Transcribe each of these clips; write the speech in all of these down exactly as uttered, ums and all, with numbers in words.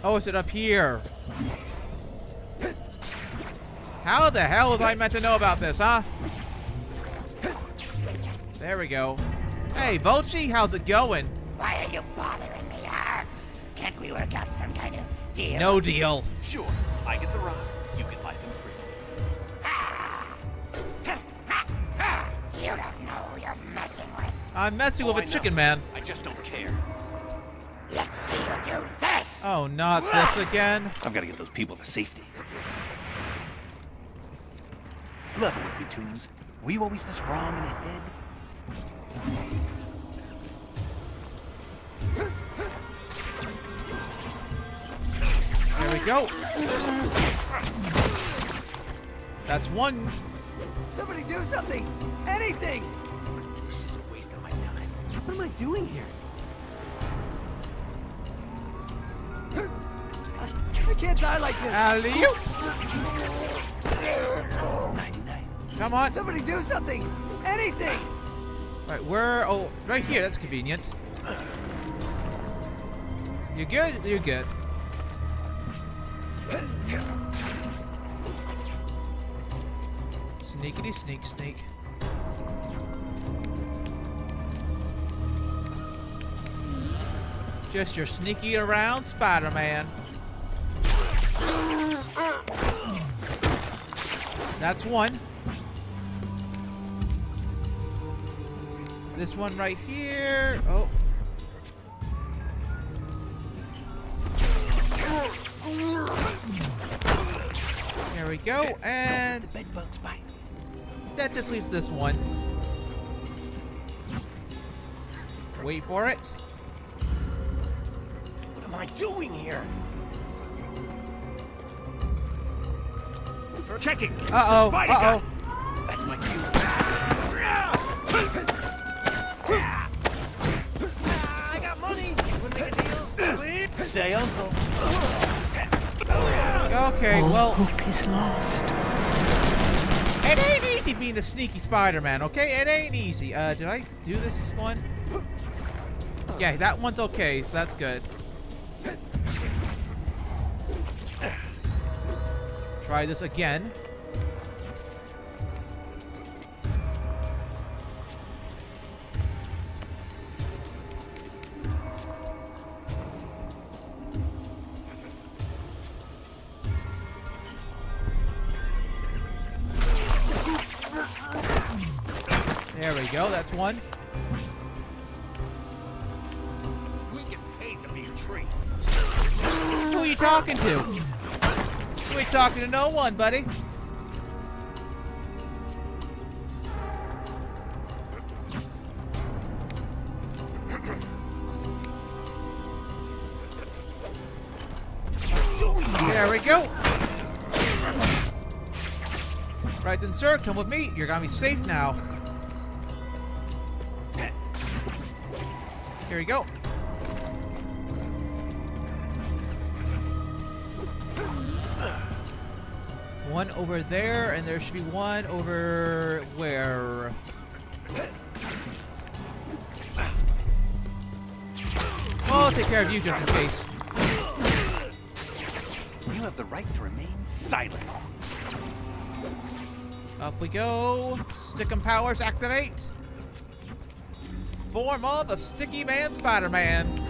Oh, is it up here? How the hell was I meant to know about this, huh? There we go. Hey, Vulchi, how's it going? Why are you bothering me, huh? Can't we work out some kind of deal? No deal. Sure, I get the rock, you get life in prison. You don't know who you're messing with. I'm messing Oh, with I a chicken know. man. I just don't care. Let's see you do this. Oh, not this again. I've got to get those people to safety. Level with me, Tombs. Were you always this wrong in the head? There we go. That's one. Somebody do something! Anything! This is a waste of my time. What am I doing here? I, I can't die like this! Alley-oop. ninety-nine. Come on. Somebody do something! Anything! Right, where? Oh, right here. That's convenient. You good? You're good. Sneakity sneak sneak. Just your sneaky around Spider-Man. That's one. This one right here. Oh. There we go, and The bed bugs bite. that just leaves this one. Wait for it. What am I doing here? Checking. Uh-oh, Spidey uh-oh. guy. That's my cue. I got money! Wanna make a deal? Please? Say uncle. Okay, well, Hope is lost. it ain't easy being a sneaky Spider-Man, okay? It ain't easy. Uh, did I do this one? Yeah, that one's okay, so that's good. Try this again. There we go, that's one. We get paid to be a tree. Who are you talking to? You ain't talking to no one, buddy. There we go. Right then, sir, come with me. You're gonna be safe now. Here we go. One over there, and there should be one over where? Well, I'll take care of you just in case. You have the right to remain silent. Up we go. Stickum powers activate. Form of a sticky man Spider-Man.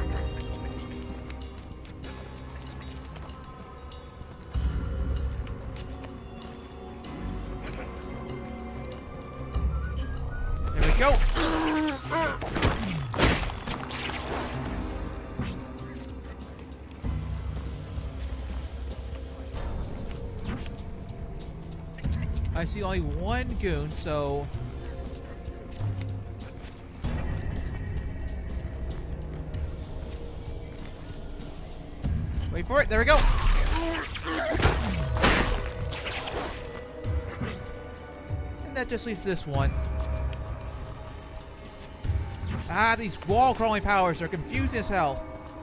There we go. I see only one goon, so... Wait for it, there we go! And that just leaves this one. Ah, these wall crawling powers are confusing as hell.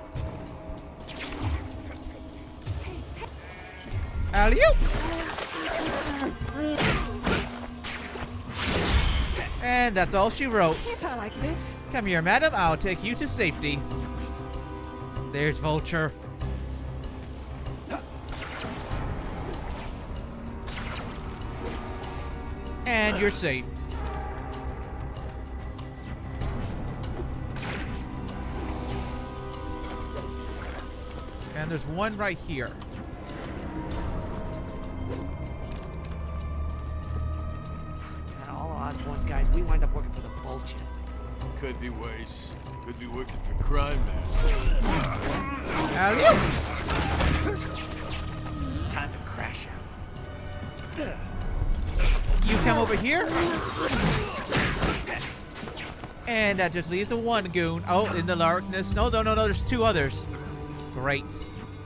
Alley-oop! And that's all she wrote. If I like this. Come here, madam. I'll take you to safety. There's Vulture. and you're safe. And there's one right here. And all Osborn's guys, we wind up working for the Vulture. Could be worse. Could be working for Crime Master. Alley-oop. Time to crash out. You come over here. And that just leaves a one goon. Oh, in the darkness. No, no, no, no. There's two others. Great.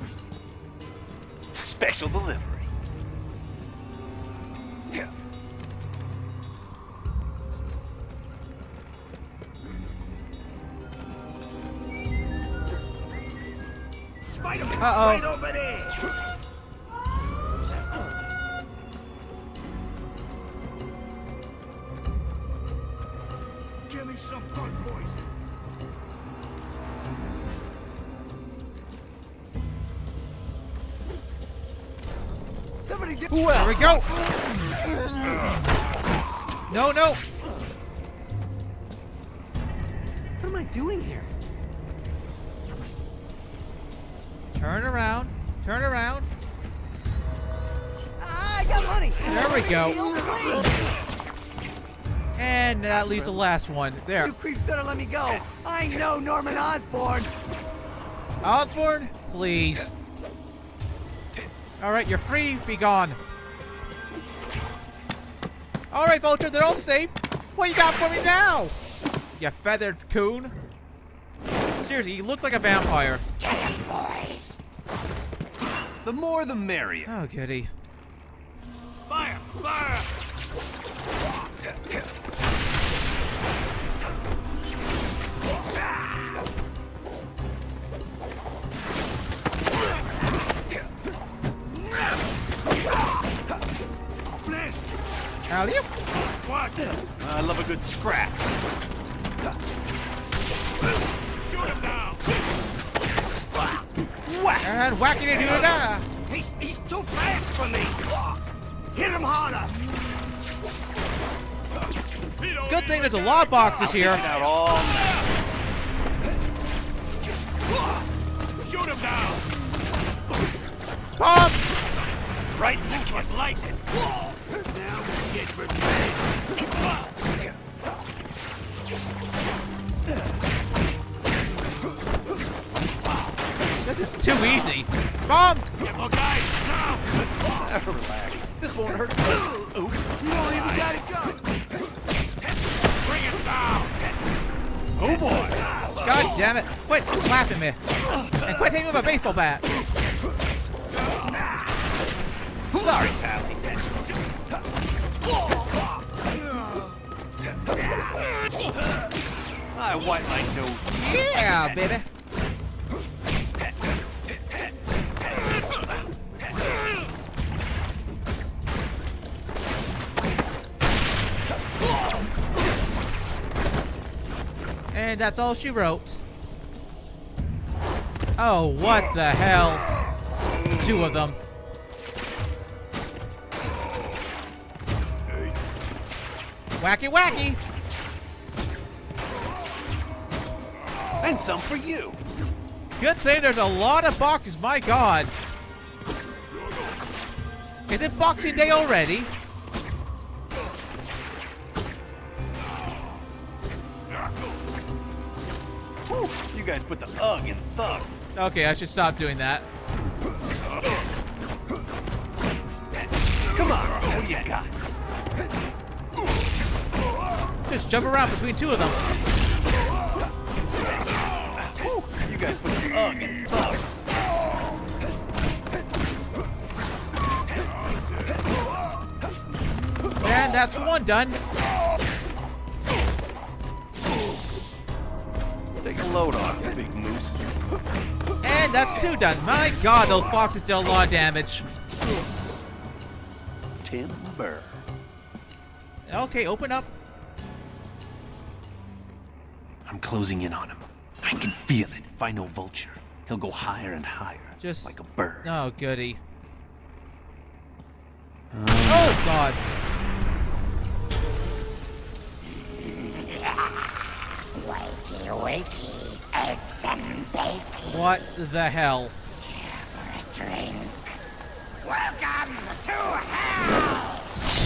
Special delivery. Spider-Man, Uh-oh. right over there. Give me some bug poison. Somebody get. There we go. No, no. What am I doing here? Turn around. Turn around. I got money. There we go. Please. And that leaves the last one. There. You creeps better let me go. I know Norman Osborn. Osborn, please. Alright, you're free. Be gone. Alright, Vulture, they're all safe. What you got for me now? You feathered coon. Seriously, he looks like a vampire. Get him, boys. The more the merrier. Oh, goody. Fire! Fire! Alley-oop. I love a good scrap. Shoot him down! Whack! And wackity doo da. He's, he's too fast for me! Hit him harder! Good thing there's a lot of boxes here. Out all night. Shoot him down! Pop! Right in the kiss. Light it! Now we get revenge! This is too easy. Bomb! Get more guys, now! Relax. This won't hurt. Oops. You don't even got a gun! Bring him down! Oh boy. God damn it. Quit slapping me. And quit hitting me with a baseball bat. Sorry, Pally. I wipe my nose. Yeah, baby. And that's all she wrote. Oh, what the hell? Two of them. Wacky wacky! And some for you. Good thing there's a lot of boxes, my god. Is it Boxing Day already? Whew. You guys put the ugh in thug. Okay, I should stop doing that. Come on, what do you got? Just jump around between two of them. Whew. You guys put the ugh in thug. And that's one done. Take a load off, you big moose. And that's two done. My god, those boxes did a lot of damage. Timber. Okay, open up. I'm closing in on him. I can feel it. If I know Vulture, he'll go higher and higher. Just like a bird. Oh, goody. Oh god. wakey, eggs and bakey. What the hell? Care for a drink? Welcome to hell!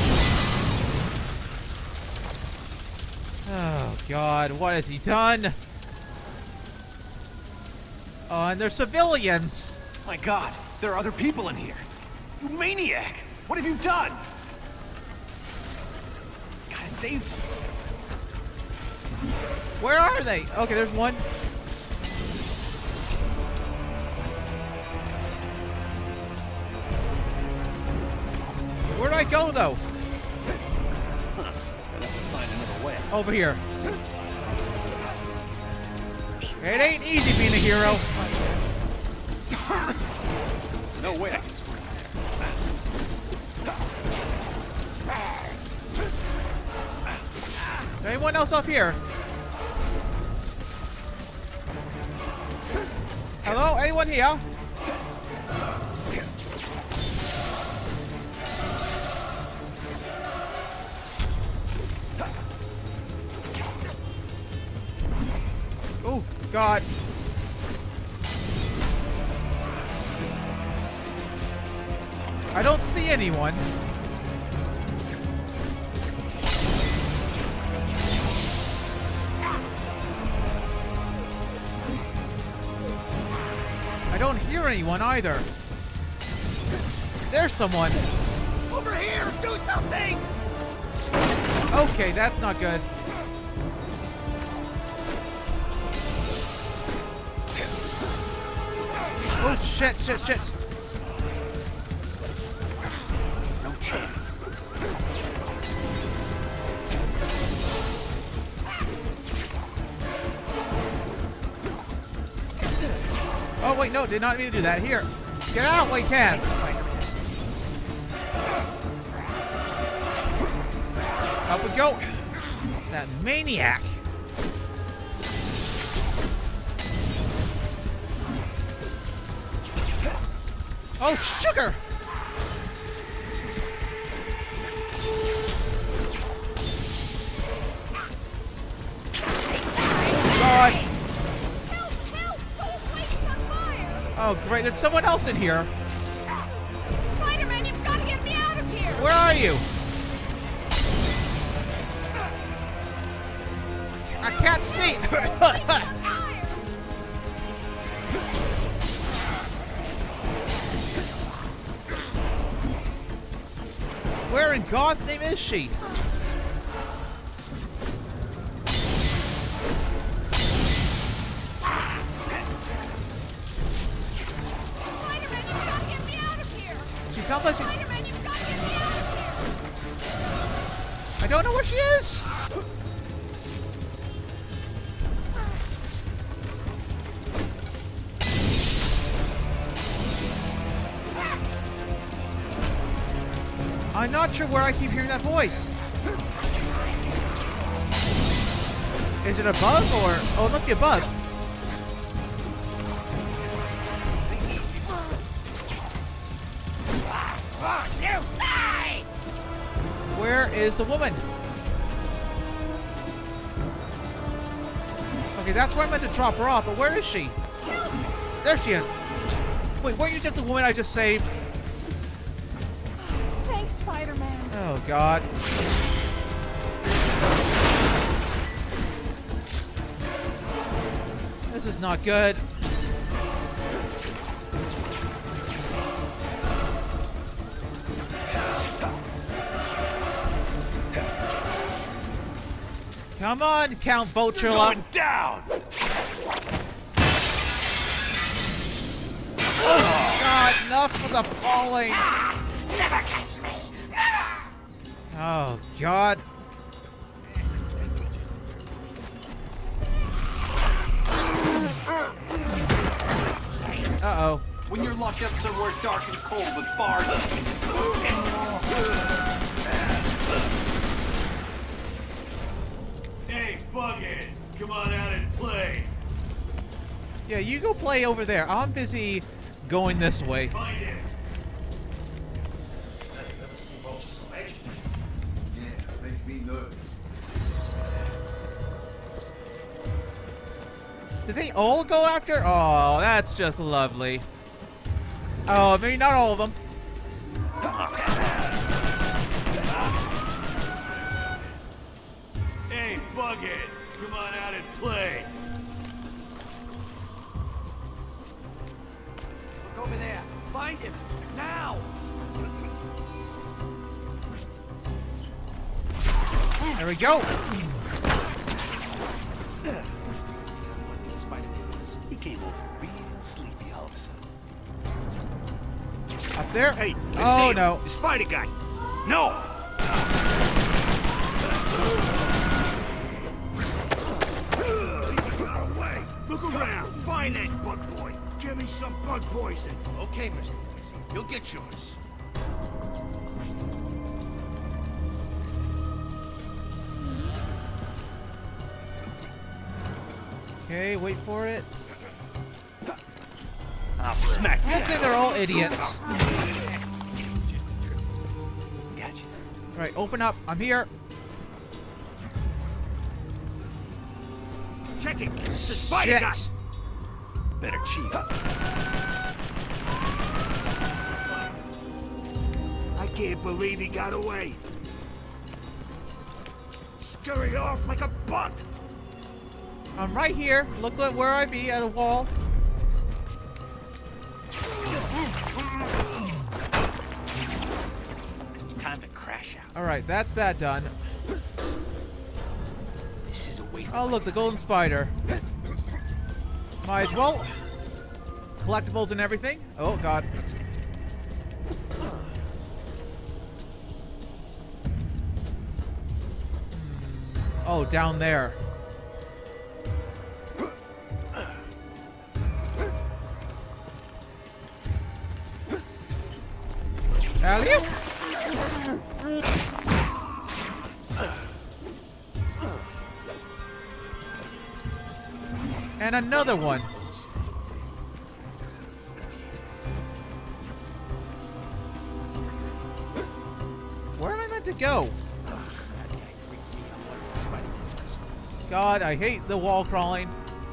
Oh God, what has he done? Oh, and they're civilians. My God, there are other people in here. You maniac! What have you done? Gotta save them. Where are they? Okay, there's one. Where'd I go, though? Huh. I'd have to find another way. Over here. It ain't easy being a hero. No way I can swing there. Anyone else up here? Hello? Anyone here? Oh, God. I don't see anyone. I don't hear anyone either. There's someone. Over here, do something! Okay, that's not good. Oh, shit, shit, shit. No chance. Oh, wait, no, did not mean to do that. Here, get out while you can. Up we go. That maniac. Oh, sugar! God! Help! Help! The whole place is on fire! Oh, great, there's someone else in here. Spider-Man, you've got to get me out of here! Where are you? I can't see. Where in God's name is she? Spider-Man, you've got to get me out of here! She sounds like she's... Spider-Man, you've got to get me out of here! I don't know where she is. I'm not sure where I keep hearing that voice. Is it a bug or... Oh, it must be a bug. Won't you die? Where is the woman? Okay, that's where I meant to drop her off, but where is she? There she is. Wait, weren't you just the woman I just saved? Thanks, Spider-Man. Oh, God. This is not good. Come on, Count Vulturella. Going down! Oh, God, enough of the falling. Never catch me! Never! Oh, God. Uh-oh. When you're locked up somewhere dark and cold with bars up. Hey, Bughead, come on out and play. Yeah, you go play over there. I'm busy going this way. Find it. Yeah, makes me nervous. Did they all go after? Oh, that's just lovely. Oh, maybe not all of them. Hey, Bughead, come on out and play. Look over there. Find him. Now! There we go. He came over real sleepy all of a sudden. Up there. Hey, Oh, see no. him, the spider guy. No. Got away. Look around. Find that bug boy. Give me some bug poison. Okay, Mister Daisy. You'll get yours. Okay, wait for it. I'll smack you. Good thing they're all idiots. It's just a trick. Gotcha. All right, open up. I'm here. Check it. It's the spider guy. Shit. Better cheese it. I can't believe he got away. Scurry off like a bug. I'm right here. Look at where I be at the wall. Time to crash out. All right, that's that done. This is a waste Oh, of look, the golden spider. Might as well. Collectibles and everything. Oh, God. Oh, down there. Alley-oop. And another one. Where am I meant to go? God, I hate the wall crawling.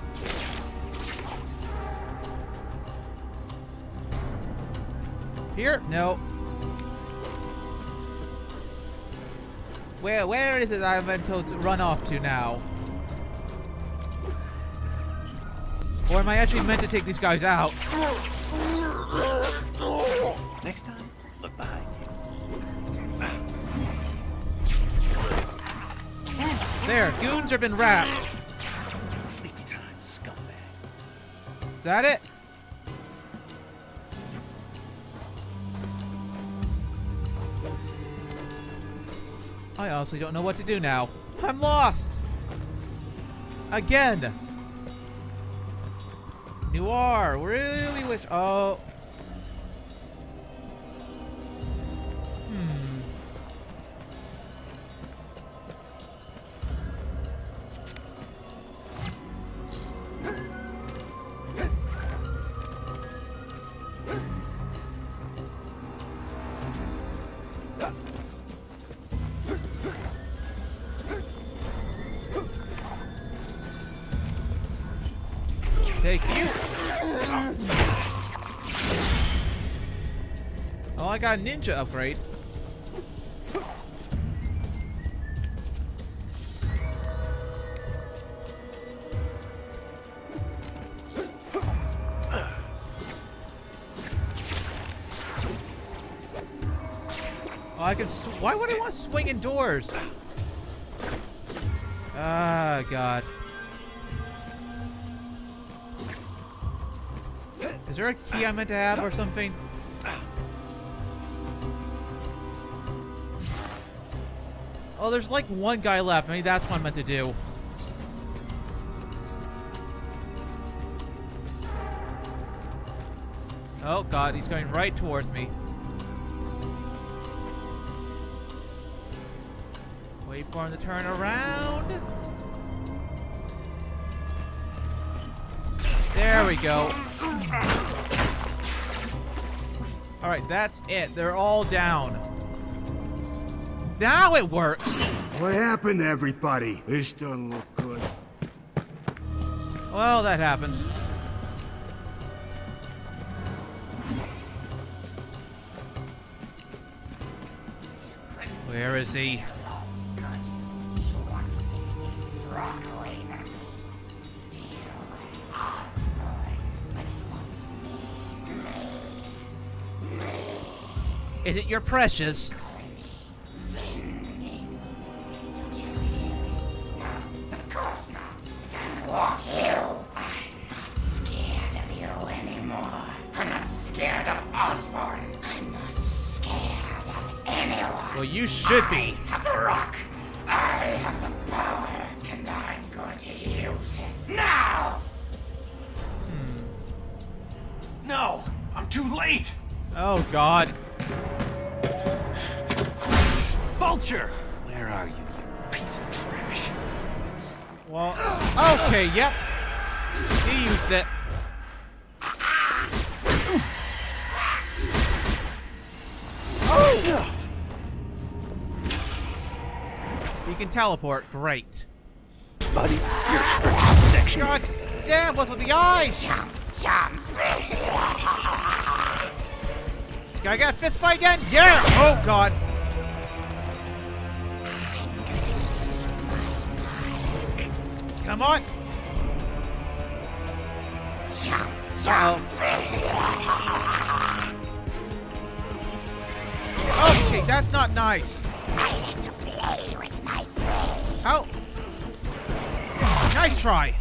Here? No. Where, where is it I'm meant to run off to now? Or am I actually meant to take these guys out? Next time, look behind you. There, goons have been wrapped. Sleepy time, scumbag. Is that it? I honestly don't know what to do now. I'm lost! Again! Noir, really wish. Oh. Hmm. Take you. Oh, I got a ninja upgrade. Oh, I can. Sw Why would I want to swing indoors? Ah, God. Is there a key I meant to have or something? Oh, there's like one guy left. Maybe that's what I'm meant to do. Oh, God. He's going right towards me. Wait for him to turn around. There we go. Alright, that's it. They're all down. Now it works! What happened to everybody? This doesn't look good. Well, that happened. Where is he? Is it your precious? Of course not. I want you. I'm not scared of you anymore. I'm not scared of Osborn. I'm not scared of anyone. Well, you should be. I have the rock. I have the power, and I'm going to use it now. No! I'm too late! Oh, God. Vulture! Where are you, you piece of trash? Well, okay, yep. He used it. Oh! You can teleport. Great. Buddy, you're strict section. God damn, what's with the eyes? Jump. Gotta get a fist fight again? Yeah! Oh, God. Come on. Jump. Uh-oh. Okay, that's not nice. I like to play with my prey. How? Nice try.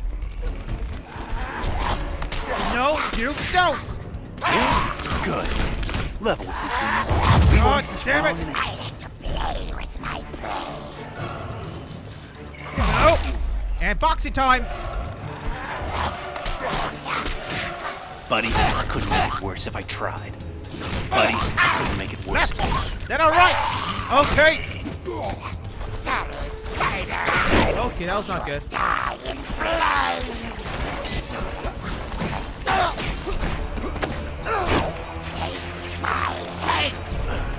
No, you don't. Good. Level with between us. God damn it. I like to play with my prey. No. And boxing time. Buddy, I couldn't make it worse if I tried. Buddy, I couldn't make it worse. Left. Then all right. Okay. Sorry, spider. Okay, that was not good. Die in flames. Taste my hate.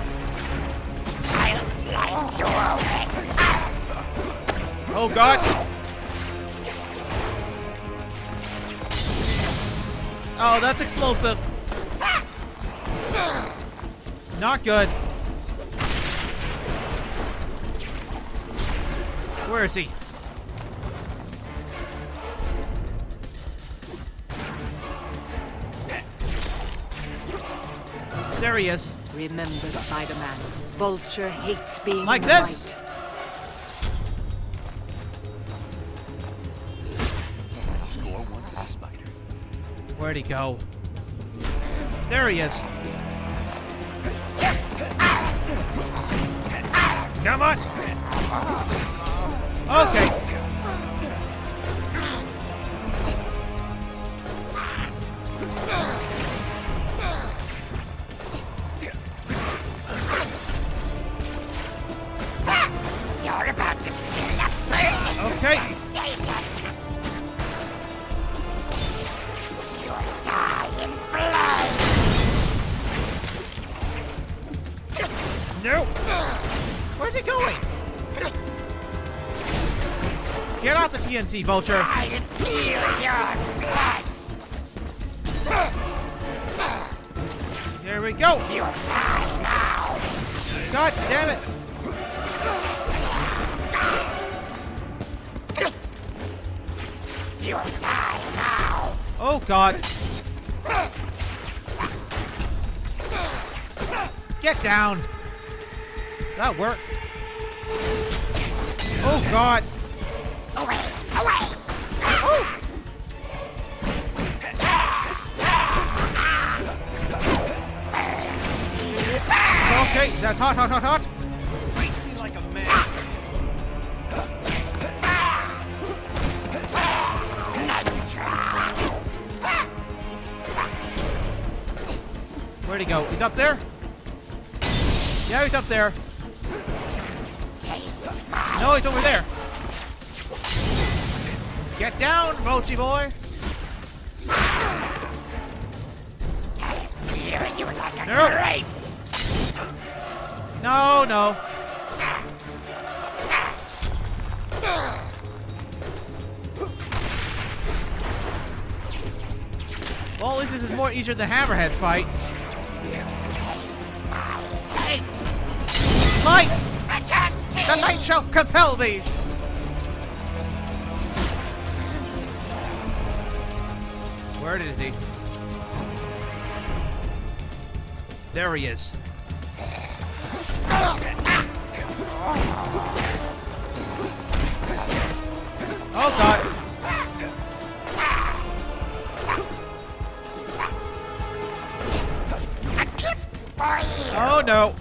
I'll slice you open. Oh, God. Oh, that's explosive. Not good. Where is he? There he is. Remember, Spider-Man, Vulture hates being Like in this? the light. Score one for the spider. Where'd he go? There he is. Come on. Okay. You're about to feel the burning Okay. sensation. You'll die in flames. Nope. Where's he going? Get off the T N T, Vulture. I feel your blood. There we go. You'll die now. God damn it. You'll die now. Oh, God. Get down. That works. Oh, God. Away, away. Oh. Okay, that's hot, hot, hot, hot. Face me like a man. Nice try. Where'd he go? He's up there? Yeah, he's up there. Taste my No, he's over there. Get down, Vulture boy. feel you like a No. grape. No, no. Well, at least this is more easier than Hammerhead's fight. Light! I can't see! The light shall compel thee! Where is he? There he is. Oh god! A gift for you! Oh no!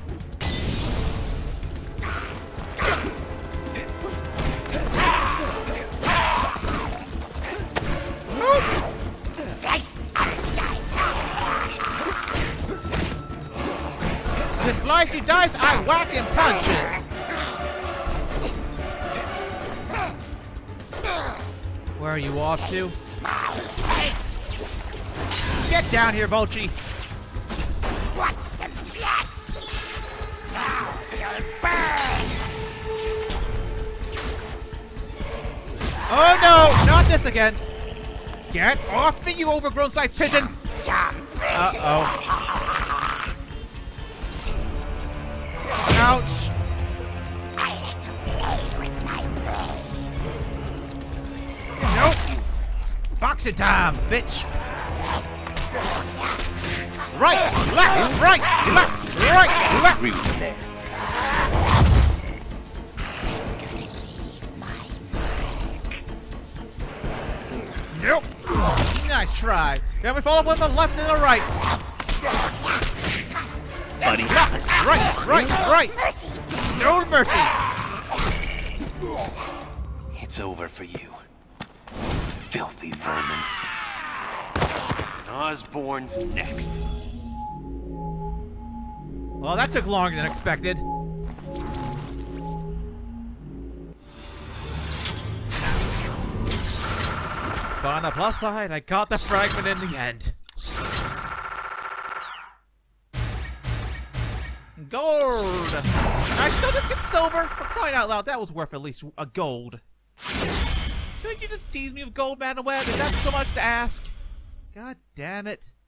Slice and dice! You slice, you dice, I whack and punch it! Where are you off to? Get down here, Volchi! Watch them flash! Now you'll burn! Oh no! Not this again! Get off me, you overgrown sized pigeon! Jump! Uh-oh. Ouch! I like to play with my prey. Nope! Boxing time, bitch! Right, left, right, left, right, left! Agree with there. I'm gonna leave my mark. Nope! Nice try. Then we follow with the left and the right. Buddy. Left, right, right, right! Mercy! No mercy! It's over for you. Filthy vermin. Osborn's next. Well, that took longer than expected. But on the plus side, I got the fragment in the end. Gold! I still just get silver? For crying out loud, that was worth at least a gold. Couldn't you just tease me with gold, Madam Web? Is that so much to ask? God damn it.